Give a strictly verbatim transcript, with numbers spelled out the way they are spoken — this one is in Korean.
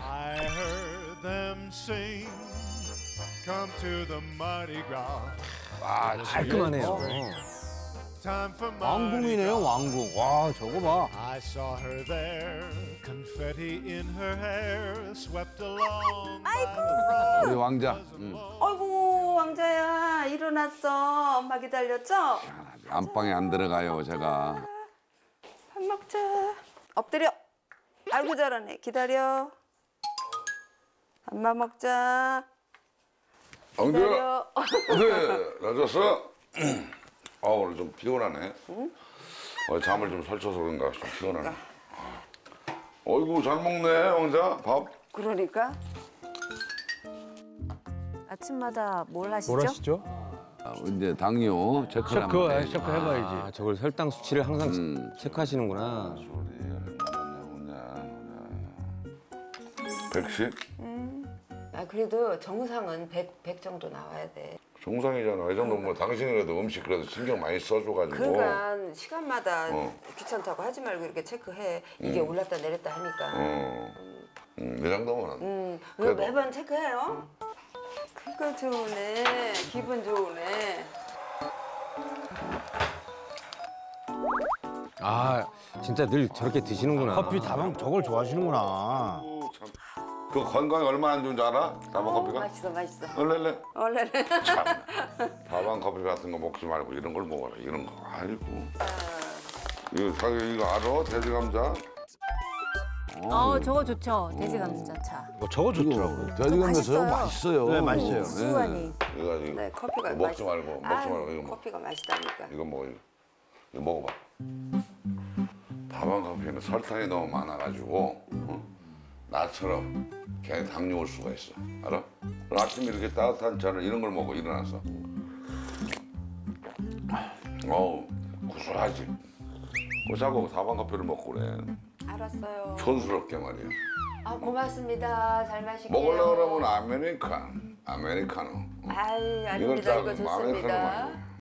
I heard them sing, come to the Mardi Gras. 아, 깔끔하네요. Time for Mardi 왕궁이네요, Gras. 왕궁. 와, 저거 봐. I saw her there, confetti in her hair, swept along by the road. 우리 왕자. Was a 응. long 어이구 왕자야 일어났어. 엄마 기다렸죠? 안방에 안 들어가요, 제가. 밥 먹자. 엎드려. 아이고 잘하네. 기다려. 밥만 먹자. 왕자, 기다려. 어때? 낮았어? 아, 오늘 좀 피곤하네. 응? 어, 잠을 좀 설쳐서 그런가 좀 피곤하네. 어이구, 잘 먹네, 왕자. 밥. 그러니까. 아침마다 뭘 하시죠? 뭘 하시죠? 아, 이제 당뇨 체크를 체크, 한번 해야지. 체크 해봐야지. 아, 저걸 혈당 수치를 항상 음. 체크하시는구나. 소리 얼마나 나오냐. 백십? 아 그래도 정상은 백, 백 정도 나와야 돼. 정상이잖아. 이 정도면 뭐 당신이라도 음식 그래도 신경 많이 써줘가지고. 그러니까 시간마다 어. 귀찮다고 하지 말고 이렇게 체크해. 이게 올랐다 내렸다 하니까. 어. 음, 이 정도면. 음, 왜 그래도. 매번 체크해요? 그거 좋으네. 기분 좋으네. 아, 진짜 늘 저렇게 드시는구나. 커피 다방 저걸 좋아하시는구나. 오, 참. 그 건강에 얼마나 안 좋은지 알아? 다방 어, 커피가? 맛있어, 맛있어. 얼레레. 원래는. 참. 다방 커피 같은 거 먹지 말고 이런 걸 먹어라. 이런 거. 아이고. 이거 자기 이거 알아? 돼지 감자? 어, 저거 좋죠. 돼지 감자차. 뭐 저거 좋더라고요. 돼지 감자 저거 맛있어요. 맛있어요. 네, 맛있어요. 수완이. 이거 가지고 네, 커피가 먹지 맛있- 말고 먹지 아유, 말고 이거 먹. 커피가 맛있다니까. 이거 먹어. 이거, 이거 먹어봐. 다방 커피는 설탕이 너무 많아가지고 어? 나처럼 걔 당뇨 올 수가 있어. 알아? 그럼 아침에 이렇게 따뜻한 차를 이런 걸 먹어 일어나서. 어우 구수하지. 그자고 다방 커피를 먹고 그래. 알았어요. 촌스럽게 말이야. 아 고맙습니다. 잘 마실게요. 먹으려고 그러면 아메리칸, 아메리카노. 아이 이걸 아닙니다. 딱 이거 아메리카노 좋습니다. 말고.